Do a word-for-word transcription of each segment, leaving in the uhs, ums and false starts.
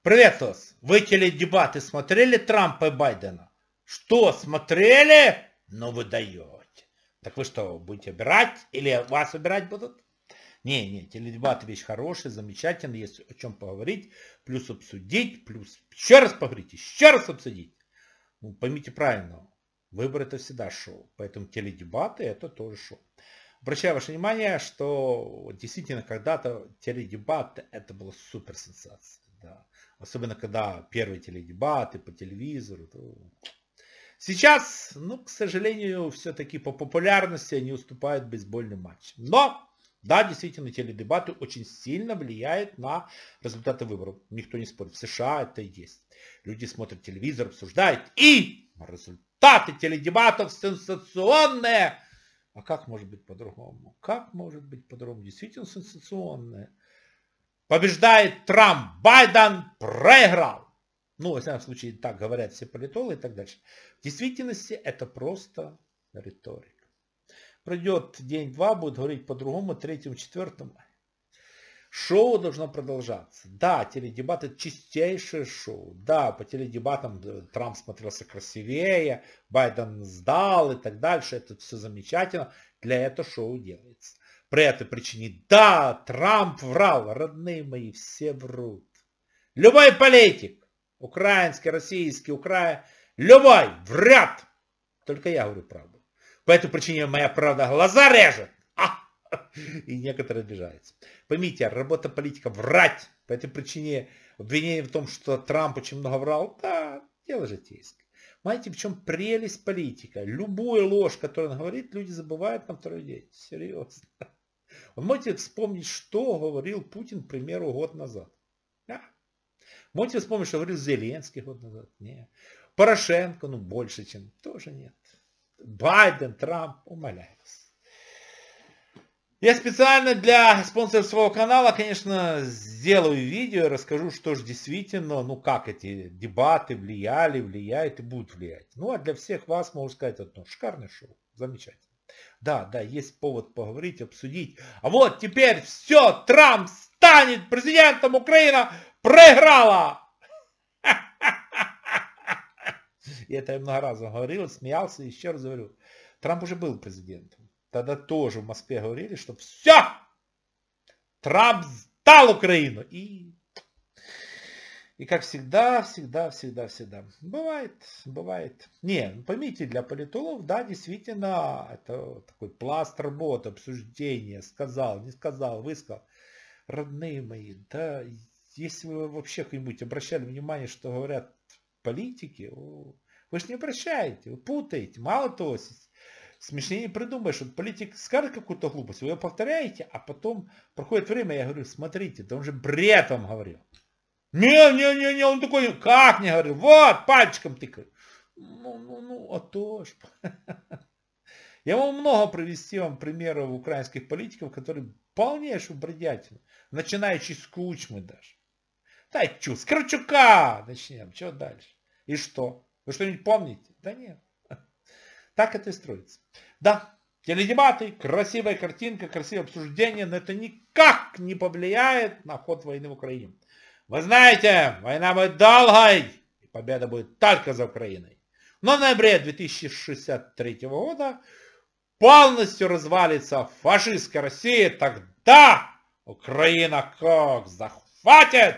Приветствую вас. Вы теледебаты смотрели Трампа и Байдена? Что, смотрели? Ну вы даете. Так вы что, будете убирать? Или вас убирать будут? Не, не, теледебаты вещь хорошая, замечательная, есть о чем поговорить, плюс обсудить, плюс еще раз поговорить, еще раз обсудить. Ну, поймите правильно, выбор это всегда шоу, поэтому теледебаты это тоже шоу. Обращаю ваше внимание, что действительно когда-то теледебаты это была супер сенсация. Да. Особенно когда первые теледебаты по телевизору. То... Сейчас, ну, к сожалению, все-таки по популярности они уступают бейсбольным матчам. Но, да, действительно, теледебаты очень сильно влияют на результаты выборов. Никто не спорит. В США это и есть. Люди смотрят телевизор, обсуждают. И результаты теледебатов сенсационные. А как может быть по-другому? Как может быть по-другому? Действительно сенсационные. Побеждает Трамп, Байден проиграл. Ну, во всяком случае, так говорят все политологи и так дальше. В действительности это просто риторика. Пройдет день-два, будет говорить по-другому, третьем, четвертом. Шоу должно продолжаться. Да, теледебаты это чистейшее шоу. Да, по теледебатам Трамп смотрелся красивее, Байден сдал и так дальше. Это все замечательно. Для этого шоу делается. По этой причине, да, Трамп врал, родные мои, все врут. Любой политик, украинский, российский, украинский, любой врет. Только я говорю правду. По этой причине моя правда глаза режет. А! И некоторые обижаются. Поймите, работа политика врать. По этой причине обвинение в том, что Трамп очень много врал, да, дело житейское. Знаете, в чем прелесть политика? Любую ложь, которую он говорит, люди забывают на второй день. Серьезно. Вы можете вспомнить, что говорил Путин, к примеру, год назад? Да. Можете вспомнить, что говорил Зеленский год назад? Нет. Порошенко, ну больше, чем. Тоже нет. Байден, Трамп, умоляю вас. Я специально для спонсоров своего канала, конечно, сделаю видео, расскажу, что же действительно, ну как эти дебаты влияли, влияют и будут влиять. Ну а для всех вас могу сказать одно. Шикарное шоу. Замечательно. Да, да, есть повод поговорить, обсудить. А вот теперь все, Трамп станет президентом, Украина проиграла. И это я много раз говорил, смеялся, и еще раз говорю. Трамп уже был президентом. Тогда тоже в Москве говорили, что все, Трамп сдал Украину. И, и как всегда, всегда, всегда, всегда. Бывает, бывает. Не, поймите, для политологов, да, действительно, это такой пласт работы, обсуждения, сказал, не сказал, высказал. Родные мои, да, если вы вообще как-нибудь обращали внимание, что говорят политики, вы же не обращаете, вы путаете. Мало того, смешнее не придумаешь. Вот политик скажет какую-то глупость, вы ее повторяете, а потом проходит время, я говорю, смотрите, да он же бред вам говорил. Не, не, не, не, он такой, как не говорил, вот, пальчиком тыкает. Ну, ну, ну, а то ж. Я могу много привести вам примеров украинских политиков, которые полнейшую бредятину, начинающий с Кучмы даже. Да, чу, с Кравчука начнем, что дальше? И что? Вы что-нибудь помните? Да нет. Так это и строится. Да, теледебаты, красивая картинка, красивое обсуждение, но это никак не повлияет на ход войны в Украине. Вы знаете, война будет долгой, и победа будет только за Украиной. Но в ноябре две тысячи шестьдесят третьего года полностью развалится фашистская Россия, тогда Украина как захватит.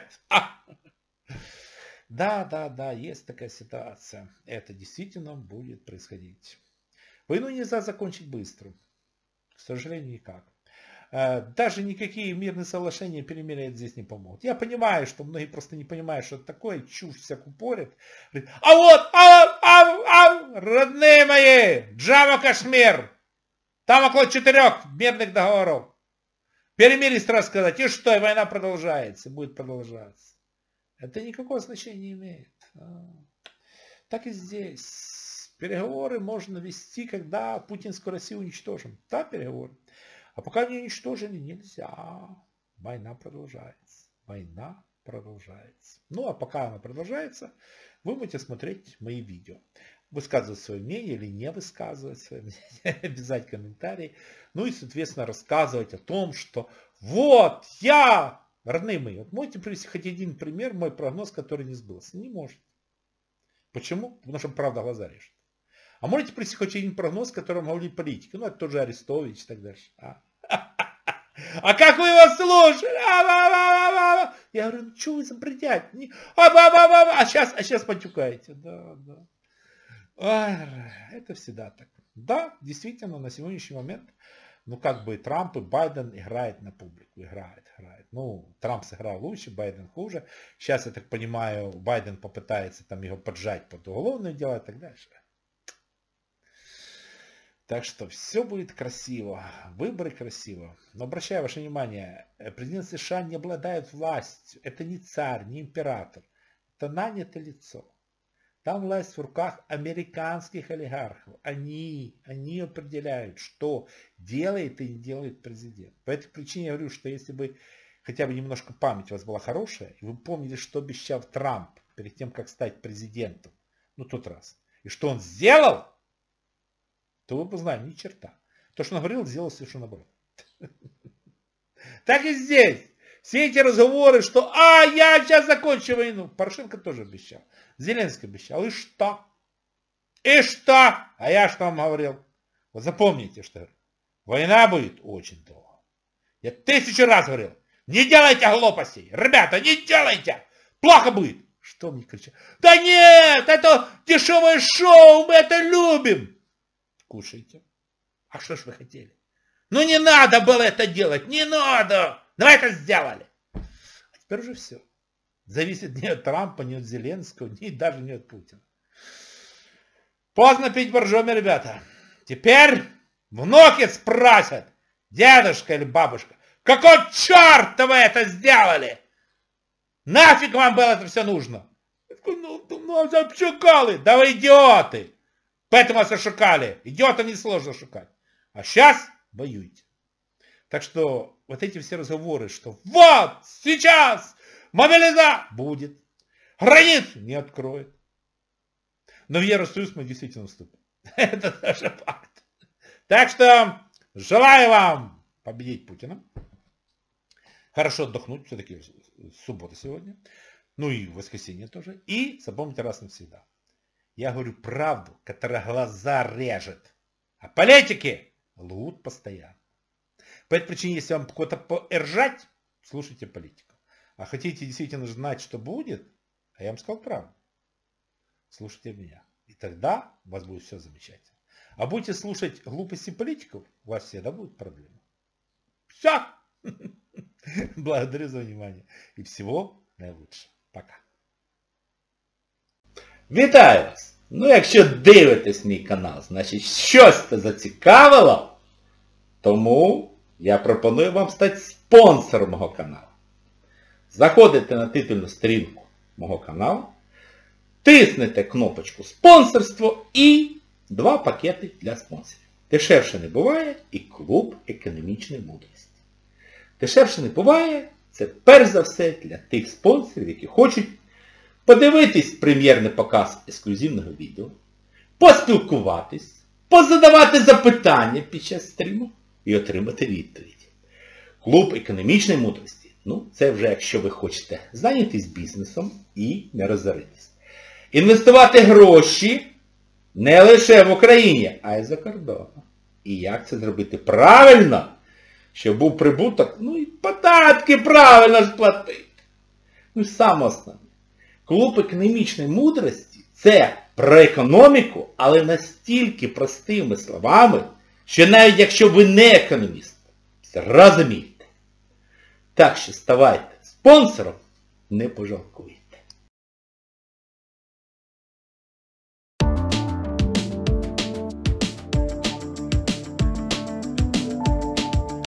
Да, да, да, есть такая ситуация. Это действительно будет происходить. Войну нельзя закончить быстро. К сожалению, никак. Даже никакие мирные соглашения перемирия здесь не помогут. Я понимаю, что многие просто не понимают, что это такое, чушь всякую порят. А вот, а, а, а, родные мои, Джамму Кашмир. Там около четырех мирных договоров. Перемирие сразу сказать, и что, и война продолжается, будет продолжаться. Это никакого значения не имеет. Так и здесь. Переговоры можно вести, когда путинскую Россию уничтожим. Да, переговоры. А пока не уничтожили, нельзя. Война продолжается. Война продолжается. Ну, а пока она продолжается, вы будете смотреть мои видео. Высказывать свое мнение или не высказывать свое мнение. Писать комментарии. Ну и, соответственно, рассказывать о том, что вот я Родные мои, вот можете привести хоть один пример, мой прогноз, который не сбылся? Не может. Почему? Потому что правда глаза режет. А можете привести хоть один прогноз, который говорили политики? Ну, это тот же Арестович и так дальше. А, а как вы его слушали? Я говорю, ну что вы забредять? А сейчас, а сейчас потюкаете. Да, да. Это всегда так. Да, действительно, на сегодняшний момент, ну как бы Трамп и Байден играют на публику. Играет, играет. Ну, Трамп сыграл лучше, Байден хуже. Сейчас, я так понимаю, Байден попытается там его поджать под уголовное дело и так дальше. Так что все будет красиво, выборы красиво. Но обращаю ваше внимание, президент США не обладает властью. Это не царь, не император. Это нанятое лицо. Там власть в руках американских олигархов. Они, они определяют, что делает и не делает президент. По этой причине я говорю, что если бы хотя бы немножко память у вас была хорошая, и вы помнили, что обещал Трамп перед тем, как стать президентом, ну тот раз, и что он сделал, то вы бы знали, ни черта. То, что он говорил, сделал совершенно наоборот. Так и здесь. Все эти разговоры, что «А, я сейчас закончу войну». Порошенко тоже обещал. Зеленский обещал. И что? И что? А я что вам говорил? Вот запомните, что война будет очень долго. Я тысячу раз говорил. Не делайте глупостей. Ребята, не делайте. Плохо будет. Что мне кричат? Да нет, это дешевое шоу, мы это любим. Кушайте. А что ж вы хотели? Ну не надо было это делать, не надо. Но это сделали. А теперь уже все. Зависит не от Трампа, не от Зеленского, ни даже не от Путина. Поздно пить боржоми, ребята. Теперь внуки спросят, дедушка или бабушка, какого черта вы это сделали? Нафиг вам было это все нужно? Ну, ну, обшукали. Да вы идиоты. Поэтому вас ошукали. Идиота несложно шукать. А сейчас воюйте. Так что вот эти все разговоры, что вот сейчас мобилизация будет, границу не откроет. Но в Евросоюз мы действительно вступим. Это даже факт. Так что желаю вам победить Путина. Хорошо отдохнуть, все-таки суббота сегодня. Ну и воскресенье тоже. И запомните раз навсегда. Я говорю правду, которая глаза режет. А политики лгут постоянно. По этой причине, если вам кого-то поржать, слушайте политику. А хотите действительно знать, что будет, а я вам сказал правду, слушайте меня. И тогда у вас будет все замечательно. А будете слушать глупости политиков, у вас всегда будут проблемы. Все. Благодарю за внимание. І всього найкращого. Пока. Вітаю вас! Ну, якщо дивитесь мій канал, значить щось це зацікавило, тому я пропоную вам стати спонсором мого каналу. Заходите на титульну сторінку мого каналу, тиснете кнопочку «Спонсорство» і два пакети для спонсорів. Дешевше не буває і клуб економічної мудрості. Дешевше не буває, це перш за все для тих спонсорів, які хочуть подивитись прем'єрний показ ексклюзивного відео, поспілкуватись, позадавати запитання під час стріму і отримати відповідь. Клуб економічної мудрості. Ну, це вже якщо ви хочете зайнятись бізнесом і не розоритись. Інвестувати гроші не лише в Україні, а й за кордоном. І як це зробити правильно, щоб був прибуток, ну і податки правильно сплатити. Ну і саме основне. Клуб економічної мудрості – це про економіку, але настільки простими словами, що навіть якщо ви не економіст, зрозумієте. Так що ставайте спонсором, не пожалкуйте.